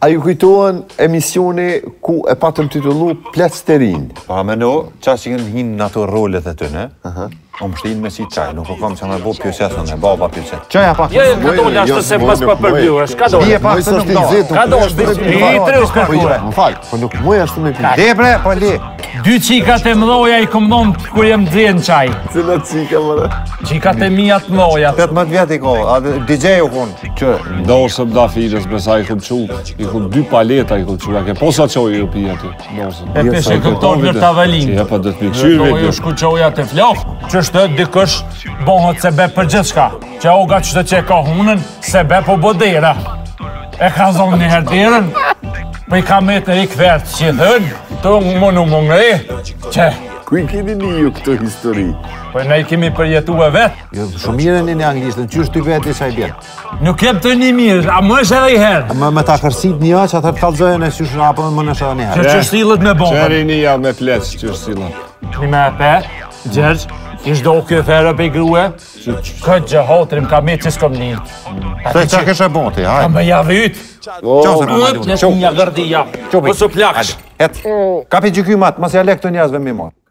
A ju kujtohen emisioni ku e patëm titullu Pletsterin? Pa me no, qa që kënë hinë në ato rolet e të në, o më shtinë me si qaj, nuk o kam që në bo pjosetën e baba pjoset. Qaja pak. Jo, ka dole ashtë se pas pa përbjuhesh, ka dole. Bie pak se nuk do. Ka dole, i tre uskarkure. Më falë, po nuk muj ashtu me pi. Le bre, po le. 2 qikat e mdoja i kom dhonë kur jem dhjenë qaj. Cila qika më dhe? Qikat e mija të mdoja. 18 vjet i ko, a DJ u konë. Që? Ndoshëm da filës, besa i kom qu, i kom 2 paleta i kom qu, a ke posa qoj ju pija ty, ndoshëm. E peshe këptor në tavelin. Që jepa dhe të mikëshyrë Do ju shku qoja të flof, që shtë dikush bohët sebe për gjithë shka. Që oga që të që ka hunën, sebe po bodera. E ka zonë një herderën, për i ka metë i këvertë që dhënë, të më ngre, që... Ku i keni një ju këtë histori? Po ne i kemi përjetu e vetë. Jo, shumë mirë një anglishtën, qysh ty vetë i qaj bjerë. Nuk jem të një mirë, a më është edhe i herë. Me ta kërsit një që atër të kalzojën e qysh apo më në shëdhe një herë. Që shtilët me bombën. Qeri një javë me plecë, që sila. Një me pe, Gjergj, ishtë do kjo ferë për i grue, këtë gjëhotrim ka me që s'kom një. Se qa kështë e bonti, Ka hajde. me javë ytë. Qo se Një gërdia, Qopi. po su plaksh. Het, kapi gjykymat, mas ja lek të njazve mi marë.